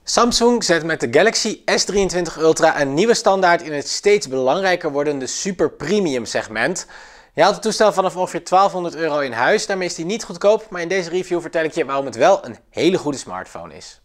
Samsung zet met de Galaxy S23 Ultra een nieuwe standaard in het steeds belangrijker wordende super premium segment. Je haalt het toestel vanaf ongeveer €1200 in huis, daarmee is die niet goedkoop, maar in deze review vertel ik je waarom het wel een hele goede smartphone is.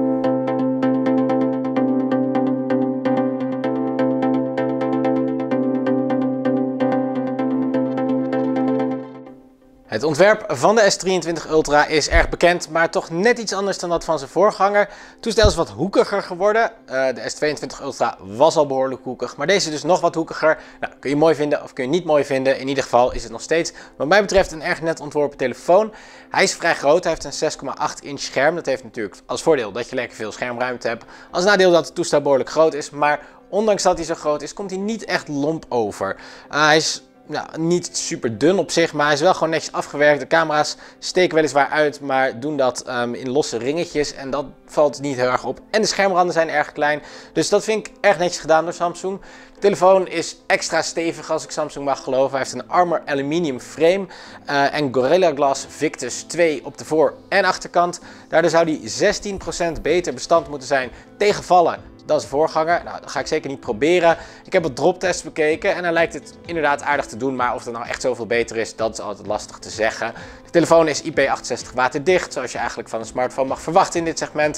Het ontwerp van de S23 Ultra is erg bekend, maar toch net iets anders dan dat van zijn voorganger. Het toestel is wat hoekiger geworden. De S22 Ultra was al behoorlijk hoekig, maar deze is dus nog wat hoekiger. Nou, kun je mooi vinden of kun je niet mooi vinden. In ieder geval is het nog steeds, wat mij betreft, een erg net ontworpen telefoon. Hij is vrij groot, hij heeft een 6,8 inch scherm. Dat heeft natuurlijk als voordeel dat je lekker veel schermruimte hebt. Als nadeel dat het toestel behoorlijk groot is, maar ondanks dat hij zo groot is, komt hij niet echt lomp over. Hij is niet super dun op zich, maar hij is wel gewoon netjes afgewerkt. De camera's steken weliswaar uit, maar doen dat in losse ringetjes en dat valt niet heel erg op. En de schermranden zijn erg klein, dus dat vind ik erg netjes gedaan door Samsung. De telefoon is extra stevig als ik Samsung mag geloven. Hij heeft een Armor aluminium frame en Gorilla Glass Victus 2 op de voor- en achterkant. Daardoor zou die 16% beter bestand moeten zijn tegen vallen dan zijn voorganger. Nou, dat ga ik zeker niet proberen. Ik heb wat droptests bekeken en hij lijkt het inderdaad aardig te doen, maar of dat nou echt zoveel beter is, dat is altijd lastig te zeggen. De telefoon is IP68 waterdicht, zoals je eigenlijk van een smartphone mag verwachten in dit segment.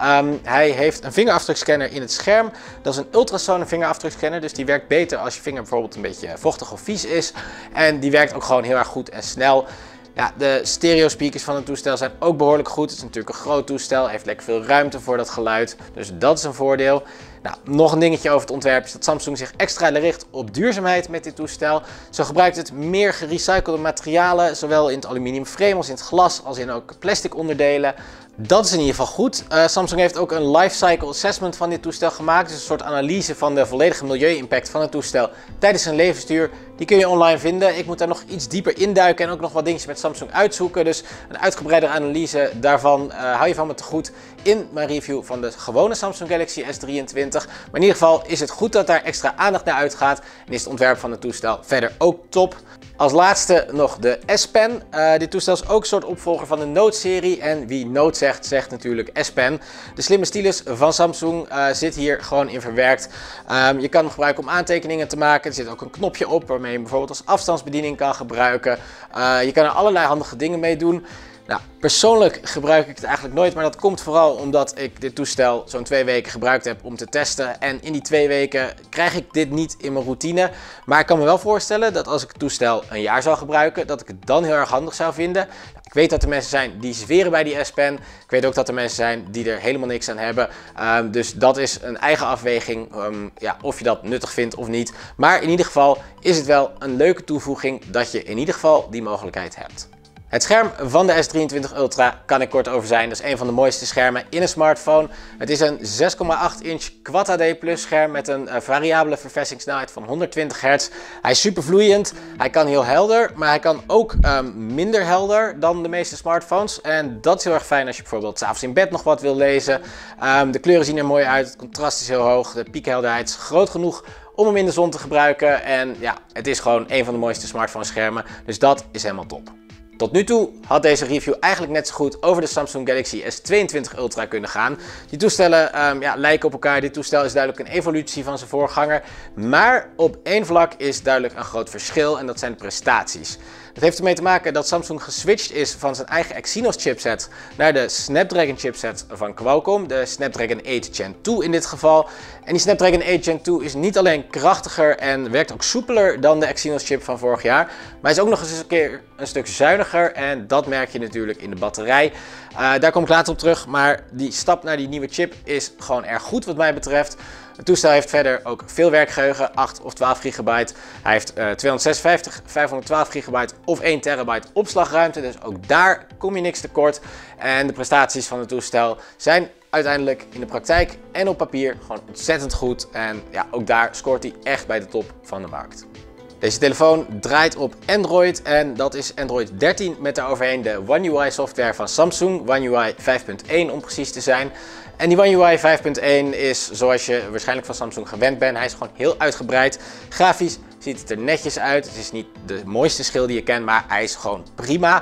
Hij heeft een vingerafdrukscanner in het scherm. Dat is een ultrasonic vingerafdrukscanner, dus die werkt beter als je vinger bijvoorbeeld een beetje vochtig of vies is. En die werkt ook gewoon heel erg goed en snel. Ja, de stereo speakers van het toestel zijn ook behoorlijk goed. Het is natuurlijk een groot toestel, heeft lekker veel ruimte voor dat geluid. Dus dat is een voordeel. Nou, nog een dingetje over het ontwerp is dat Samsung zich extra richt op duurzaamheid met dit toestel. Zo gebruikt het meer gerecyclede materialen, zowel in het aluminium frame als in het glas, als in ook plastic onderdelen. Dat is in ieder geval goed. Samsung heeft ook een lifecycle assessment van dit toestel gemaakt. Dus een soort analyse van de volledige milieu-impact van het toestel tijdens zijn levensduur. Die kun je online vinden. Ik moet daar nog iets dieper induiken en ook nog wat dingetjes met Samsung uitzoeken. Dus een uitgebreidere analyse daarvan hou je van me te goed in mijn review van de gewone Samsung Galaxy S23. Maar in ieder geval is het goed dat daar extra aandacht naar uitgaat. En is het ontwerp van het toestel verder ook top. Als laatste nog de S Pen. Dit toestel is ook een soort opvolger van de Note-serie. En wie Note zegt, zegt natuurlijk S Pen. De slimme stylus van Samsung zit hier gewoon in verwerkt. Je kan hem gebruiken om aantekeningen te maken. Er zit ook een knopje op waarmee je hem bijvoorbeeld als afstandsbediening kan gebruiken. Je kan er allerlei handige dingen mee doen. Nou, persoonlijk gebruik ik het eigenlijk nooit, maar dat komt vooral omdat ik dit toestel zo'n 2 weken gebruikt heb om te testen. En in die 2 weken krijg ik dit niet in mijn routine. Maar ik kan me wel voorstellen dat als ik het toestel een jaar zou gebruiken, dat ik het dan heel erg handig zou vinden. Ik weet dat er mensen zijn die zweren bij die S Pen. Ik weet ook dat er mensen zijn die er helemaal niks aan hebben. Dus dat is een eigen afweging of je dat nuttig vindt of niet. Maar in ieder geval is het wel een leuke toevoeging dat je in ieder geval die mogelijkheid hebt. Het scherm van de S23 Ultra kan ik kort over zijn. Dat is een van de mooiste schermen in een smartphone. Het is een 6,8 inch Quad HD Plus scherm met een variabele verversingssnelheid van 120 Hz. Hij is super vloeiend, hij kan heel helder, maar hij kan ook minder helder dan de meeste smartphones. En dat is heel erg fijn als je bijvoorbeeld 's avonds in bed nog wat wil lezen. De kleuren zien er mooi uit, het contrast is heel hoog, de piekhelderheid is groot genoeg om hem in de zon te gebruiken. En ja, het is gewoon een van de mooiste smartphone schermen, dus dat is helemaal top. Tot nu toe had deze review eigenlijk net zo goed over de Samsung Galaxy S22 Ultra kunnen gaan. Die toestellen lijken op elkaar. Dit toestel is duidelijk een evolutie van zijn voorganger. Maar op één vlak is duidelijk een groot verschil en dat zijn de prestaties. Dat heeft ermee te maken dat Samsung geswitcht is van zijn eigen Exynos chipset naar de Snapdragon chipset van Qualcomm. De Snapdragon 8 Gen 2 in dit geval. En die Snapdragon 8 Gen 2 is niet alleen krachtiger en werkt ook soepeler dan de Exynos chip van vorig jaar. Maar hij is ook nog eens een keer een stuk zuiniger en dat merk je natuurlijk in de batterij. Daar kom ik later op terug, maar die stap naar die nieuwe chip is gewoon erg goed wat mij betreft. Het toestel heeft verder ook veel werkgeheugen, 8 of 12 gigabyte. Hij heeft 256, 512 gigabyte of 1 terabyte opslagruimte, dus ook daar kom je niks tekort. En de prestaties van het toestel zijn uiteindelijk in de praktijk en op papier gewoon ontzettend goed. En ja, ook daar scoort hij echt bij de top van de markt. Deze telefoon draait op Android en dat is Android 13 met daaroverheen de One UI software van Samsung, One UI 5.1 om precies te zijn. En die One UI 5.1 is zoals je waarschijnlijk van Samsung gewend bent. Hij is gewoon heel uitgebreid. Grafisch ziet het er netjes uit. Het is niet de mooiste schil die je kent, maar hij is gewoon prima.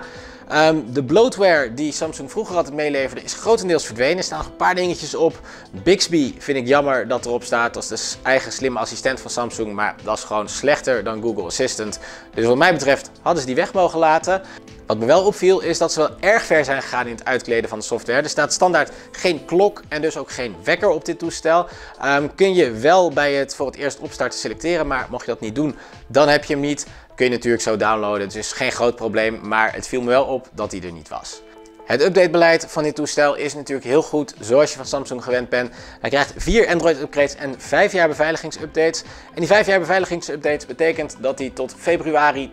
De bloatware die Samsung vroeger altijd meeleverde is grotendeels verdwenen. Er staan nog een paar dingetjes op. Bixby vind ik jammer dat erop staat. Dat is de eigen slimme assistent van Samsung, maar dat is gewoon slechter dan Google Assistant. Dus wat mij betreft hadden ze die weg mogen laten. Wat me wel opviel is dat ze wel erg ver zijn gegaan in het uitkleden van de software. Er staat standaard geen klok en dus ook geen wekker op dit toestel. Kun je wel bij het voor het eerst opstarten selecteren, maar mocht je dat niet doen, dan heb je hem niet. Kun je natuurlijk zo downloaden, dus geen groot probleem, maar het viel me wel op dat hij er niet was. Het updatebeleid van dit toestel is natuurlijk heel goed, zoals je van Samsung gewend bent. Hij krijgt 4 Android-upgrades en 5 jaar beveiligingsupdates. En die 5 jaar beveiligingsupdates betekent dat hij tot februari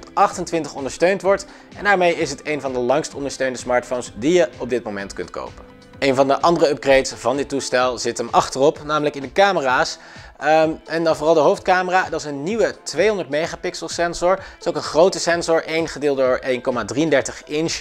2028 ondersteund wordt. En daarmee is het een van de langst ondersteunde smartphones die je op dit moment kunt kopen. Een van de andere upgrades van dit toestel zit hem achterop, namelijk in de camera's. En dan vooral de hoofdcamera, dat is een nieuwe 200 megapixel sensor. Het is ook een grote sensor, 1 gedeeld door 1,33 inch.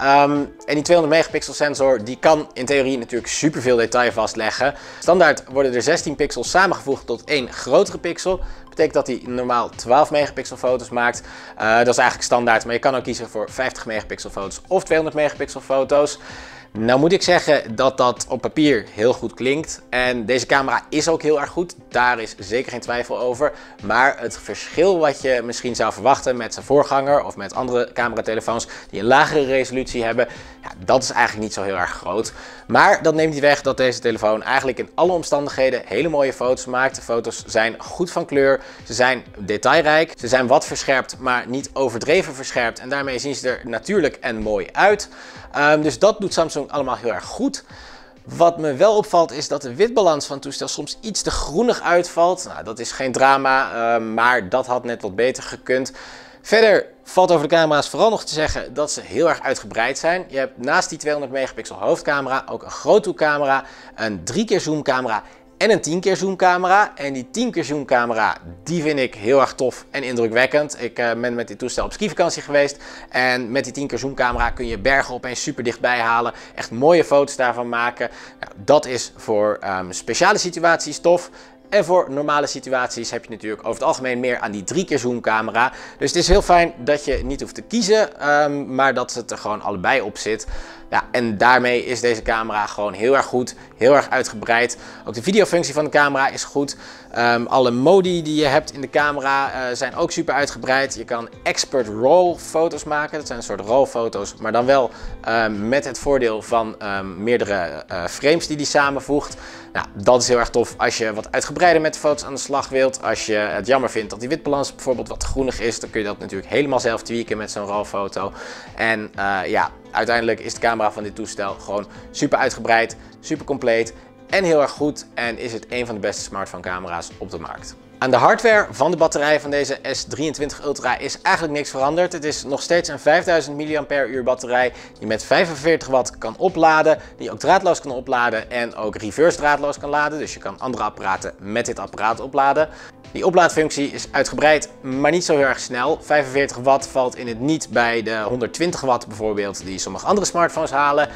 En die 200 megapixel sensor die kan in theorie natuurlijk superveel detail vastleggen. Standaard worden er 16 pixels samengevoegd tot 1 grotere pixel. Dat betekent dat hij normaal 12 megapixel foto's maakt. Dat is eigenlijk standaard, maar je kan ook kiezen voor 50 megapixel foto's of 200 megapixel foto's. Nou moet ik zeggen dat dat op papier heel goed klinkt en deze camera is ook heel erg goed, daar is zeker geen twijfel over. Maar het verschil wat je misschien zou verwachten met zijn voorganger of met andere cameratelefoons die een lagere resolutie hebben, ja, dat is eigenlijk niet zo heel erg groot. Maar dat neemt niet weg dat deze telefoon eigenlijk in alle omstandigheden hele mooie foto's maakt. De foto's zijn goed van kleur, ze zijn detailrijk, ze zijn wat verscherpt, maar niet overdreven verscherpt en daarmee zien ze er natuurlijk en mooi uit. Dus dat doet Samsung allemaal heel erg goed. Wat me wel opvalt is dat de witbalans van het toestel soms iets te groenig uitvalt. Nou, dat is geen drama, maar dat had net wat beter gekund. Verder valt over de camera's vooral nog te zeggen dat ze heel erg uitgebreid zijn. Je hebt naast die 200 megapixel hoofdcamera ook een groothoekcamera, een 3x zoomcamera en een 10x zoomcamera. En die 10x zoomcamera, die vind ik heel erg tof en indrukwekkend. Ik ben met dit toestel op skivakantie geweest. En met die 10x zoomcamera kun je bergen opeens super dichtbij halen. Echt mooie foto's daarvan maken. Nou, dat is voor speciale situaties tof. En voor normale situaties heb je natuurlijk over het algemeen meer aan die 3x zoomcamera. Dus het is heel fijn dat je niet hoeft te kiezen, maar dat het er gewoon allebei op zit. Ja, en daarmee is deze camera gewoon heel erg goed, heel erg uitgebreid. Ook de videofunctie van de camera is goed. Alle modi die je hebt in de camera zijn ook super uitgebreid. Je kan expert RAW foto's maken. Dat zijn een soort RAW foto's, maar dan wel met het voordeel van meerdere frames die samenvoegt. Nou, dat is heel erg tof als je wat uitgebreider met de foto's aan de slag wilt. Als je het jammer vindt dat die witbalans bijvoorbeeld wat groenig is, dan kun je dat natuurlijk helemaal zelf tweaken met zo'n RAW foto. En ja, uiteindelijk is de camera van dit toestel gewoon super uitgebreid, super compleet en heel erg goed. En is het een van de beste smartphone camera's op de markt. Aan de hardware van de batterij van deze S23 Ultra is eigenlijk niks veranderd. Het is nog steeds een 5000 mAh batterij die met 45 watt kan opladen, die ook draadloos kan opladen en ook reverse draadloos kan laden. Dus je kan andere apparaten met dit apparaat opladen. Die oplaadfunctie is uitgebreid, maar niet zo heel erg snel. 45 watt valt in het niet bij de 120 watt bijvoorbeeld die sommige andere smartphones halen.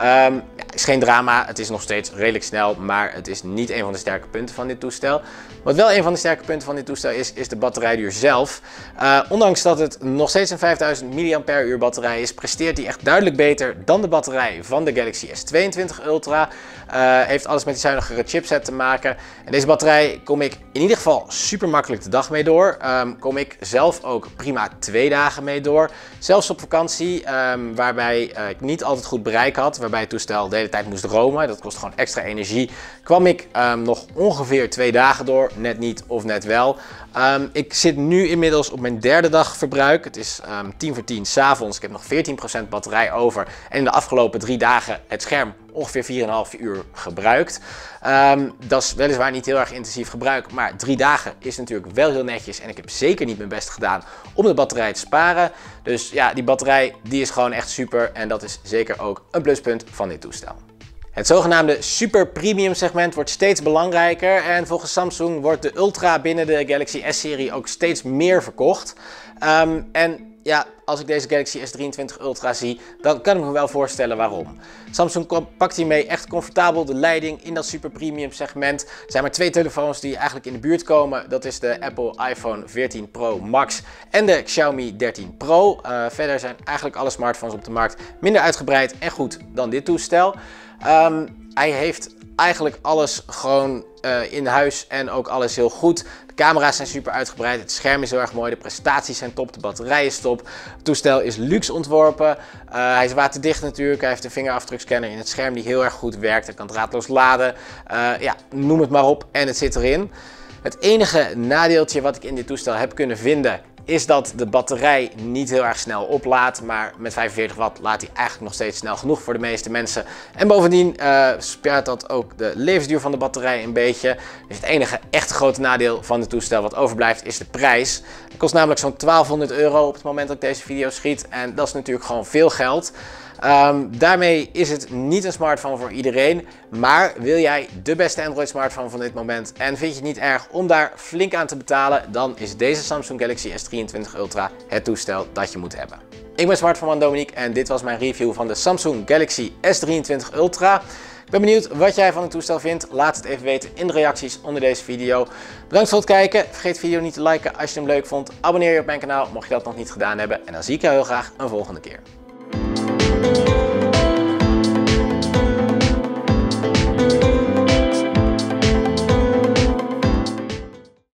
Is geen drama, het is nog steeds redelijk snel, maar het is niet een van de sterke punten van dit toestel. Wat wel een van de sterke punten van dit toestel is de batterijduur zelf. Ondanks dat het nog steeds een 5000 mAh batterij is, presteert die echt duidelijk beter dan de batterij van de Galaxy S22 Ultra. Heeft alles met die zuinigere chipset te maken. En deze batterij kom ik in ieder geval super makkelijk de dag mee door. Kom ik zelf ook prima 2 dagen mee door. Zelfs op vakantie, waarbij ik niet altijd goed bereik had, waarbij het toestel de hele tijd moest roamen. Dat kost gewoon extra energie. Kwam ik nog ongeveer 2 dagen door, net niet of net wel. Ik zit nu inmiddels op mijn 3e dag verbruik. Het is 10:10 s'avonds. Ik heb nog 14% batterij over. En in de afgelopen 3 dagen het scherm ongeveer 4,5 uur gebruikt. Dat is weliswaar niet heel erg intensief gebruik, maar 3 dagen is natuurlijk wel heel netjes. En ik heb zeker niet mijn best gedaan om de batterij te sparen. Dus ja, die batterij die is gewoon echt super. En dat is zeker ook een pluspunt van dit toestel. Het zogenaamde super premium segment wordt steeds belangrijker en volgens Samsung wordt de Ultra binnen de Galaxy S-serie ook steeds meer verkocht. En ja, als ik deze Galaxy S23 Ultra zie, dan kan ik me wel voorstellen waarom. Samsung pakt hiermee echt comfortabel de leiding in dat super premium segment. Er zijn maar 2 telefoons die eigenlijk in de buurt komen. Dat is de Apple iPhone 14 Pro Max en de Xiaomi 13 Pro. Verder zijn eigenlijk alle smartphones op de markt minder uitgebreid en goed dan dit toestel. Hij heeft eigenlijk alles gewoon in huis en ook alles heel goed. De camera's zijn super uitgebreid, het scherm is heel erg mooi, de prestaties zijn top, de batterij is top. Het toestel is luxe ontworpen, hij is waterdicht natuurlijk, hij heeft een vingerafdrukscanner in het scherm die heel erg goed werkt. Hij kan draadloos laden, ja, noem het maar op en het zit erin. Het enige nadeeltje wat ik in dit toestel heb kunnen vinden is dat de batterij niet heel erg snel oplaadt, maar met 45 watt laat hij eigenlijk nog steeds snel genoeg voor de meeste mensen. En bovendien spaart dat ook de levensduur van de batterij een beetje. Dus het enige echt grote nadeel van het toestel wat overblijft is de prijs. Het kost namelijk zo'n 1200 euro op het moment dat ik deze video schiet en dat is natuurlijk gewoon veel geld. Daarmee is het niet een smartphone voor iedereen, maar wil jij de beste Android smartphone van dit moment en vind je het niet erg om daar flink aan te betalen, dan is deze Samsung Galaxy S23 Ultra het toestel dat je moet hebben. Ik ben Smartphone Dominique en dit was mijn review van de Samsung Galaxy S23 Ultra. Ik ben benieuwd wat jij van het toestel vindt. Laat het even weten in de reacties onder deze video. Bedankt voor het kijken. Vergeet de video niet te liken als je hem leuk vond. Abonneer je op mijn kanaal mocht je dat nog niet gedaan hebben. En dan zie ik jou heel graag een volgende keer.